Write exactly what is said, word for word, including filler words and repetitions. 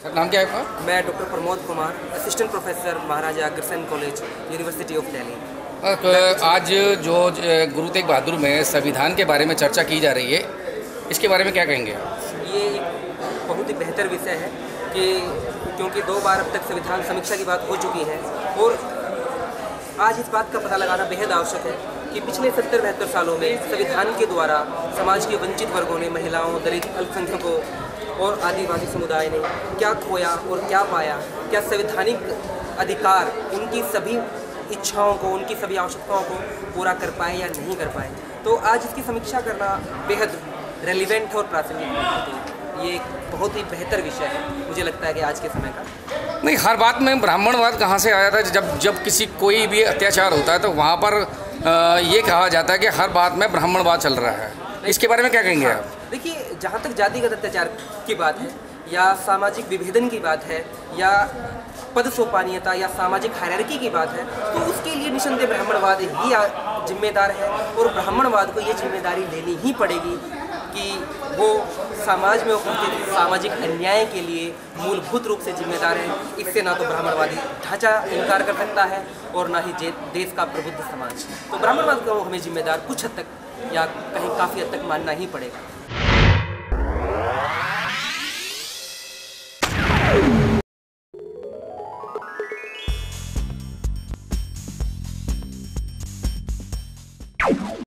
Sir नाम क्या है आपका? मैं doctor Pramod Kumar, assistant professor Maharaja Agrasen college, university of Delhi. आज जो गुरु तेग बहादुर में संविधान के बारे में चर्चा की जा रही है, इसके बारे में क्या कहेंगे? ये एक बहुत ही बेहतर विषय है कि क्योंकि दो बार अब तक संविधान समीक्षा की बात हो चुकी है और आज इस बात का पता लगाना बेहद आवश्यक है कि पिछले सत्तर बहत्तर सालों में संविधान के द्वारा समाज के वंचित वर्गों ने, महिलाओं, दलित, अल्पसंख्यकों और आदिवासी समुदाय ने क्या खोया और क्या पाया, क्या संवैधानिक अधिकार उनकी सभी इच्छाओं को, उनकी सभी आवश्यकताओं को पूरा कर पाए या नहीं कर पाए। तो आज इसकी समीक्षा करना बेहद रेलिवेंट और प्रासंगिक है। तो ये एक बहुत ही बेहतर विषय है, मुझे लगता है कि आज के समय का। नहीं, हर बात में ब्राह्मणवाद कहाँ से आया था? जब जब किसी कोई भी अत्याचार होता है तो वहाँ पर आ, ये कहा जाता है कि हर बात में ब्राह्मणवाद चल रहा है। इसके बारे में क्या कहेंगे आप? देखिए, जहाँ तक जातिगत अत्याचार की बात है या सामाजिक विभेदन की बात है या पद सोपानीयता या सामाजिक हायरार्की की बात है, तो उसके लिए निसंदेह ब्राह्मणवाद ही जिम्मेदार है और ब्राह्मणवाद को ये जिम्मेदारी लेनी ही पड़ेगी कि वो समाज में उपस्थित सामाजिक अन्याय के लिए मूलभूत रूप से जिम्मेदार है। इससे ना तो ब्राह्मणवादी ढांचा इनकार कर सकता है और ना ही देश का प्रबुद्ध समाज। तो ब्राह्मणवाद को हमें जिम्मेदार कुछ हद तक या कहीं काफ़ी हद तक मानना ही पड़ेगा।